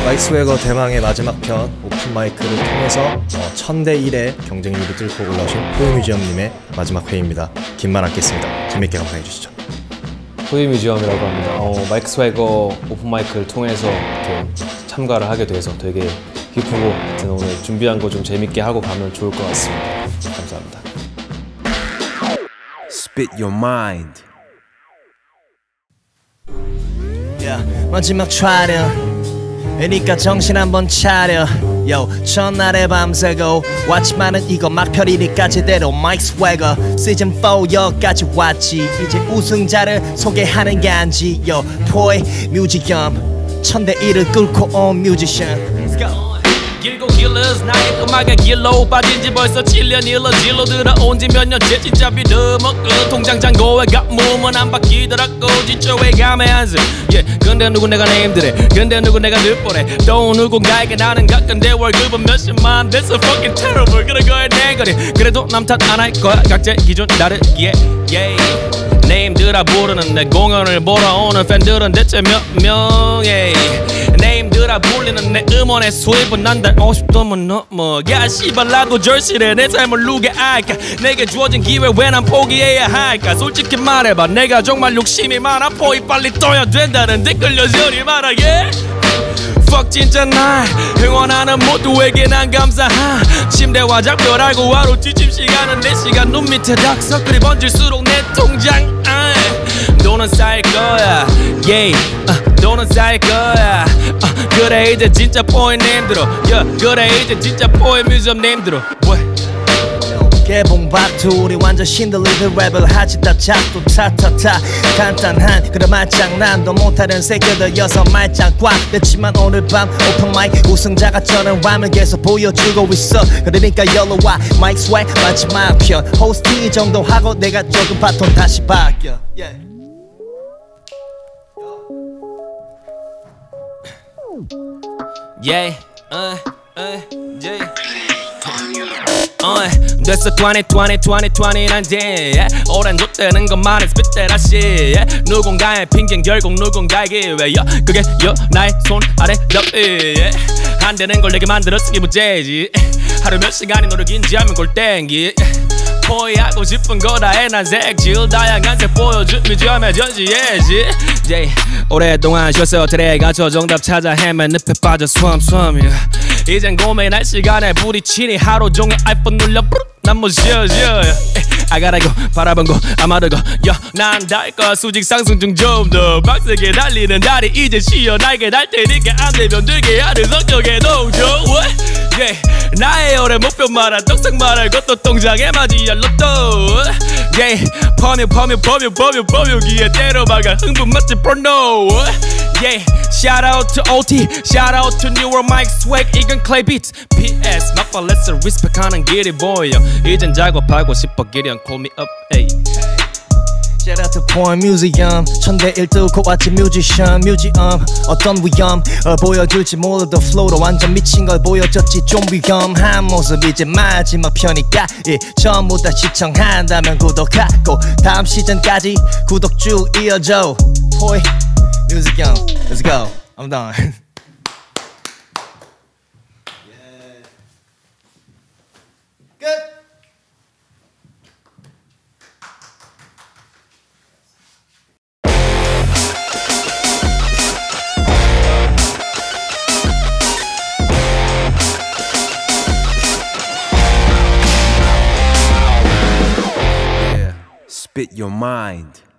마이크 스웨거 대망의 마지막 편 오픈 마이크를 통해서 1000대 1의 경쟁률을 뚫고 올라오신 포유뮤지엄님의 마지막 회의입니다. 긴 말 않겠습니다. 재밌게 감상해 주시죠. 포유뮤지엄이라고 합니다. 마이크 스웨거 오픈 마이크를 통해서 이렇게 참가를 하게 돼서 되게 기쁘고 오늘 준비한 거 좀 재밌게 하고 가면 좋을 것 같습니다. 감사합니다. Spit your mind. 마지막 촬영 그러니까 정신 한번 차려. 첫날에 밤새고 왔지만은 이거 막편이니까 제대로 마이크 스웨거 시즌 4 여기까지 왔지. 이제 우승자를 소개하는 게 아니지. 포이 뮤지엄 1000대 1을 뚫고 온 뮤지션. Let's go. 길고 길러스 나의 음악의 길로 빠진지 벌써 7년 일러 질로 들어온지 몇 년째 진짜 믿어먹고 통장 잔고에 갓몸은 안 바뀌더라고 지쳐에 감해한스 근데 누구 내가 네임들해 근데 누구 내가 늦보내 또 누군가에게 나는 가끔데 월급은 몇십만 That's a fucking terrible 그런 거에 내 거리 그래도 남 탓 안 할 거야 각자의 기준 다르기에 네임들아 부르는 내 공연을 보러 오는 팬들은 대체 몇 명에 네임들아 불리는 내 음원의 수입은 난 달 50도면 넘어 야 씨발 나도 절실해 내 삶을 누게 알까 내게 주어진 기회 왜 난 포기해야 할까 솔직히 말해봐 내가 정말 욕심이 많아 포이 빨리 떠야 된다는 댓글 여전히 많아 Fuck 진짜 날 응원하는 모두에게 난 감사한 침대와 작별 알고 하루 지침 시간은 4시간 눈 밑에 닥서클이 번질수록 내 통장 돈은 쌓일 거야 돈은 쌓일 거야 그래 이제 진짜 포인 네임 들어 그래 이제 진짜 포인 뮤지엄 네임 들어 개봉박두 우리 완전 신들리드 랩을 하지 다 작도 타타타 간단한 그런 말장난도 못하는 새끼들여서 말짱 꽉 됐지만 오늘 밤 오픈 마이크 우승자가 저는 람을 계속 보여주고 있어. 그러니까 열로와 마이크 스웨거 마지막 편 호스팅 이 정도 하고 내가 조금 바톤 다시 바뀌어. 됐어 2020 난데 오랜 좆되는 것만은 spit that shit 누군가의 핑계는 결국 누군가의 기회야 그게 나의 손 아래 덮이 안 되는 걸 내게 만들었으니 문제지 하루 몇 시간이 노력인지 하면 골땡기 포위하고 싶은 거 다 해 난 색칠 다양한 색 보여준 뮤지엄의 전시회지 오랫동안 쉬었어 트레가 저 정답 찾아 헤맨 늪에 빠져 숨 이젠 고민할 시간에 부딪히니 하루 종일 아이폰 눌려 난 못 쉬어 I gotta go 바라본 거 아마르고 난 달 거야 수직 상승 중 좀 더 빡세게 달리는 다리 이제 쉬어 날개 달 테니까 안 되면 들게 하는 성격의 동조 나의 올해 목표 말한 떡상 말할 것도 통장에 맞이할 로또 범유기에 때려박아 흥분 맛집 porno Shout out to OT Shout out to newer mic swag 이건 clay beats PS 막발레스 리스펙하는 길이 보여 이젠 작업하고 싶어 기련 call me up Shout out to Porn Museum 1000대 1 뚫고 왔지 뮤지션 뮤지엄 어떤 위험 보여줄지 몰라도 플로우로 완전 미친 걸 보여줬지 좀 위험한 모습 이제 마지막 편이니까 전부 다 시청한다면 구독하고 다음 시즌까지 구독 쭉 이어줘 Porn Museum Let's go I'm done Good Spit your mind.